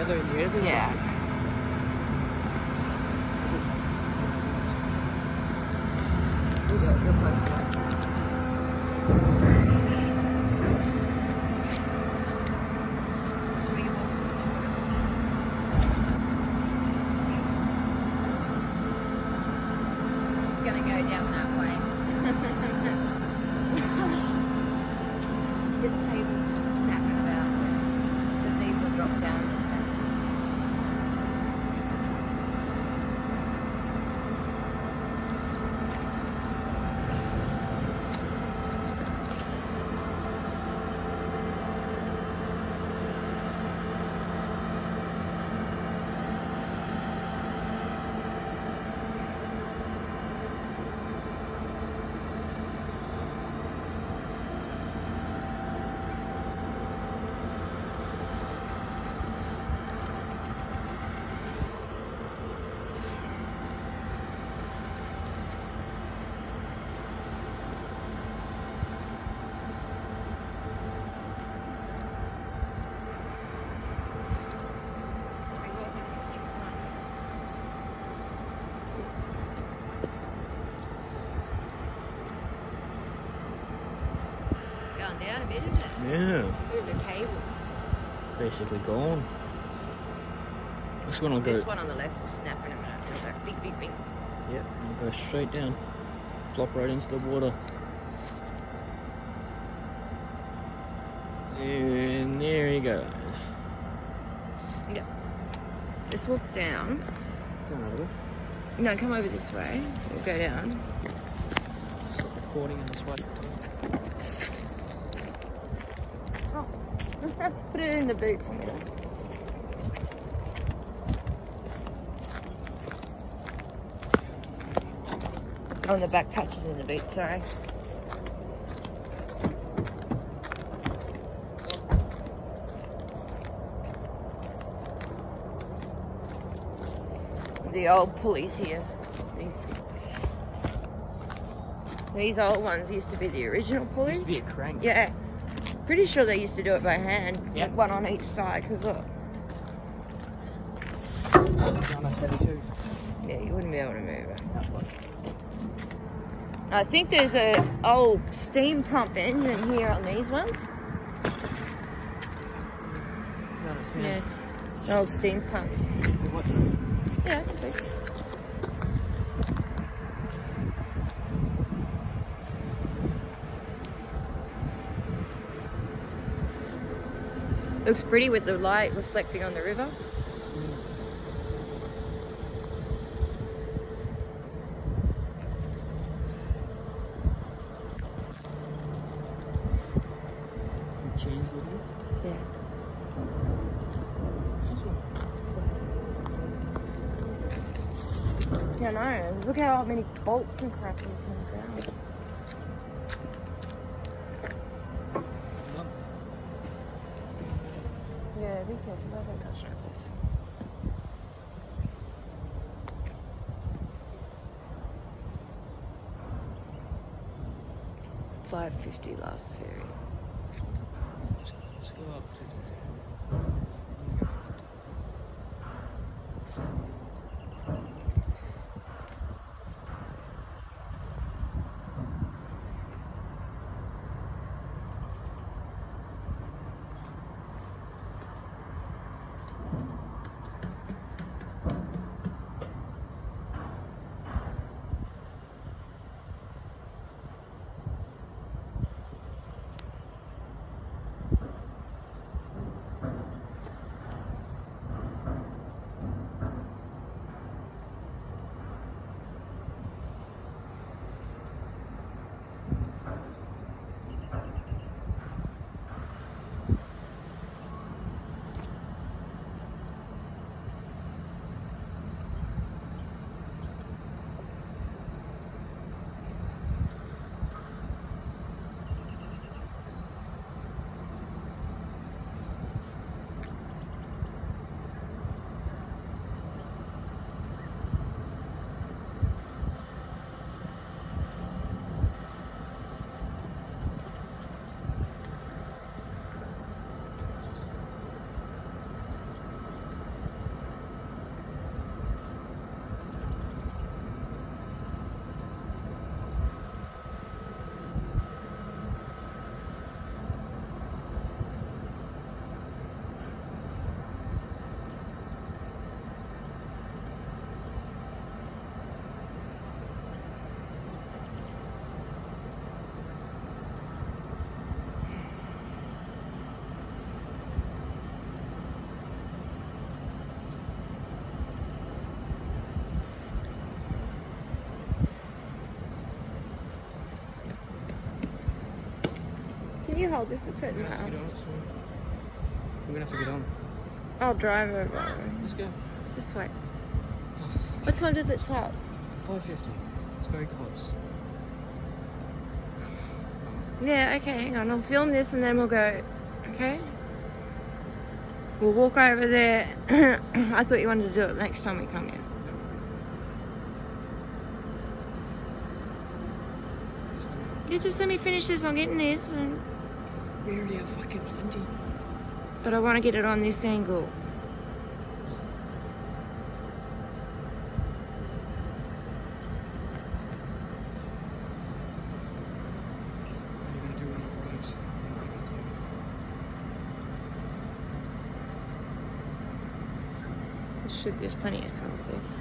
together in the air. Yeah. You're close to it. It's going to go down that way. Get the cables snapping about because these will drop down the step. Down a bit, isn't it? Yeah. Look at the cable. Basically gone. This one will go. This one on the left will snap in a minute. Feel that big, big, big. Yep, it'll go straight down. Flop right into the water. And there he goes. Yep. Let's walk down. Come over. No, come over this way. We'll go down. Stop recording in this way. Oh. Put it in the boot for me. Oh, and the back patches in the boot, sorry. The old pulleys here. These old ones used to be the original pulleys. Used to be a crank. Yeah. Pretty sure they used to do it by hand. Yep. Like one on each side, because look. Yeah, you wouldn't be able to move it. I think there's a old steam pump engine here on these ones. Yeah, an old steam pump. Yeah, I think. Looks pretty with the light reflecting on the river. Yeah. Yeah, I know. Look how many bolts and crap is in the ground. Yeah, be careful. Don't touch like this. $5.50 last ferry. Let's go up to the You hold this, it's hurting now. We're gonna have to get on. I'll drive over. Let's go. This way. What time does it start? 5:50. It's very close. Yeah, okay, hang on. I'll film this and then we'll go. Okay? We'll walk over there. I thought you wanted to do it next time we come in. Yeah, just let me finish this. I'm getting this. And... we already have fucking plenty. but I want to get it on this angle. There's plenty of houses.